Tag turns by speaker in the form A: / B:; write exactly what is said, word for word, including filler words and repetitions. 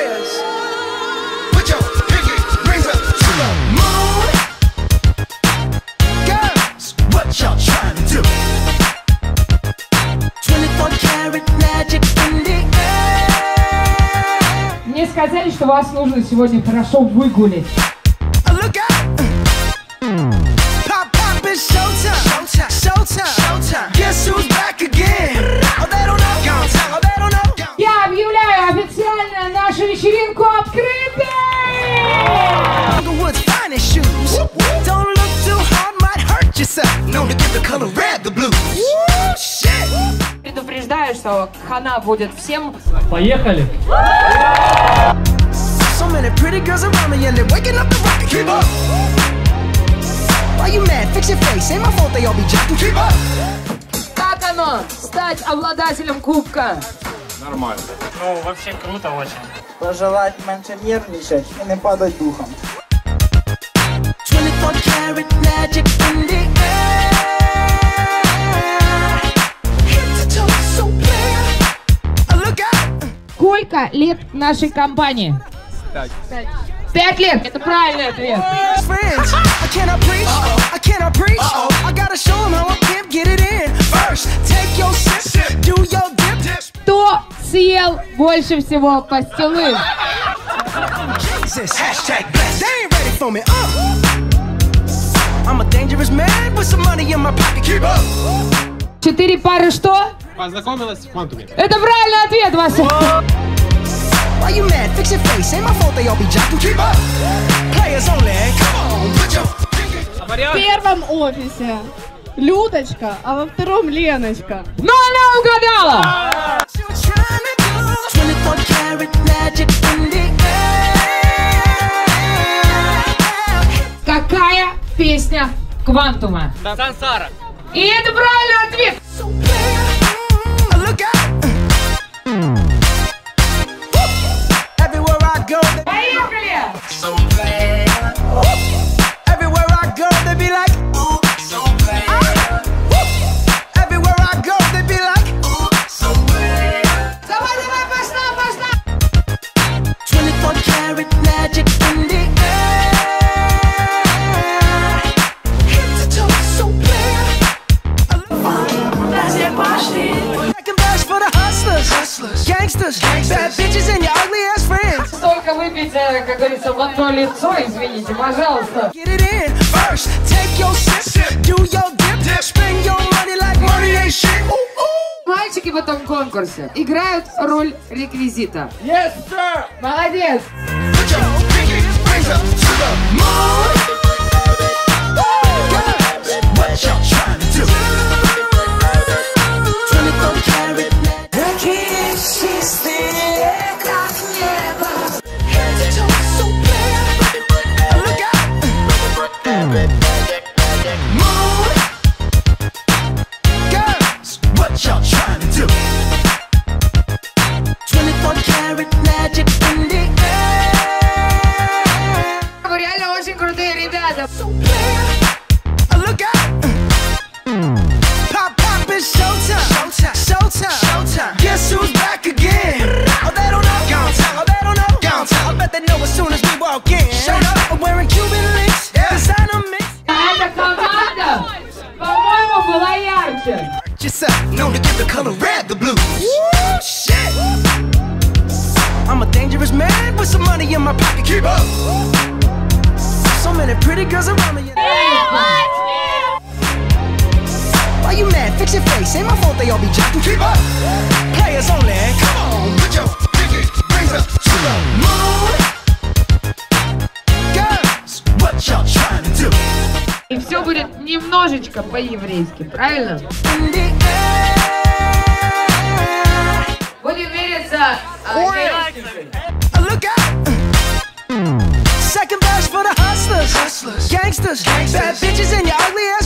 A: players. Put your pinky rings up to the moon. Girls, what y'all trying to do? twenty-four karat magic in the air.
B: Мне сказали, что вас нужно сегодня хорошо выгулить.
A: Look out! Pop, pop, it's showtime. Showtime, showtime, showtime. Guess who's back again? Oh, they don't know. Oh, they don't know.
B: Я объявляю официально нашу вечеринку открытой!
A: Woods finest shoes. Don't look too hard, might hurt yourself. Known to give the color red the blues. Shit.
B: Предупреждаю, что хана будет всем.
C: Поехали!
A: So many pretty girls around me and they're waking up the rocket. Keep up. Why you mad? Fix your face. Ain't my fault they all be jacking. Keep up.
B: Как оно? Стать обладателем кубка?
C: Нормально. Ну, вообще круто очень.
D: Пожелать меньше нервничать и не падать духом.
A: twenty-four karat magic in the air. Head to toe, so clear. Look out.
B: Сколько лет нашей компании?
C: Пять.
B: Пять лет! Это правильный ответ.
A: Friends, I cannot preach. I cannot preach. I gotta show them how I can get it in. First, take your sip, do your dip.
B: Кто съел больше всего пастилы?
A: Jesus, hashtag blessed. They ain't ready for me. Uh. I'm a dangerous man with some money in my pocket. Keep up.
B: Четыре пары что?
C: Познакомилась в Фантуме.
B: Это правильный ответ, Вася.
A: Why you mad? Fix your face. Ain't my fault they all be jacking. Keep up. Players only. Come on, put your
E: В первом офисе Людочка, а во втором Леночка.
B: Но она угадала!
A: twenty-four karat magic in the air.
B: Какая песня Квантума?
C: Сансара.
B: И это правильный ответ!
A: So clear. Look out. Everywhere I go, they
B: Поехали!
A: so bad. Everywhere I go, they be like, ooh, so bad. Everywhere I go, they be like, ooh, so bad.
B: Давай, давай, пошла, пошла!
A: twenty-four karat magic in the air. Head to toe, so clear. Second best for the hustlers, hustlers, gangsters, bad bitches and your ugly ass friends.
B: Столько выпить, как говорится, в одно лицо, извините, пожалуйста.
A: Get it in first, take your sip, do your dip, spend your money like money ain't shit. Ooh, ooh.
B: Мальчики в этом конкурсе играют роль реквизита.
C: Yes, sir!
B: Молодец!
A: Put your pinky rings up to the moon. Girls, what y'all trying to do? twenty-four karat magic, she's there, как небо. Head to toe, so clear. Look out. Moon. Girls, what y'all trying to do? twenty-four karat magic in the air.
B: Вы реально очень крутые ребята.
A: So clear. Look out. Pop, pop, it's showtime. Showtime, showtime, showtime. Guess who's back again? Oh, they don't know. Oh, they don't know. I bet they know as soon as we walk in. Shut up. I'm wearing Cuban links. Designer mix.
B: Эта команда, по-моему, была ярче.
A: Yourself, known to give the color red the blues. Woo, shit. I'm a dangerous man with some money in my pocket. Keep up. So many pretty girls around me. Why you mad? Fix your face. Ain't my fault they all be jacking. Keep up. Players only. Come on, put your pinky rings up to the moon. Girls, what y'all trying to do?
B: И все будет немножечко по-еврейски, правильно?
A: In the air.
B: Будем мериться.
A: Look out. Second best for the hustlers, hustlers, gangsters, bad bitches and your ugly ass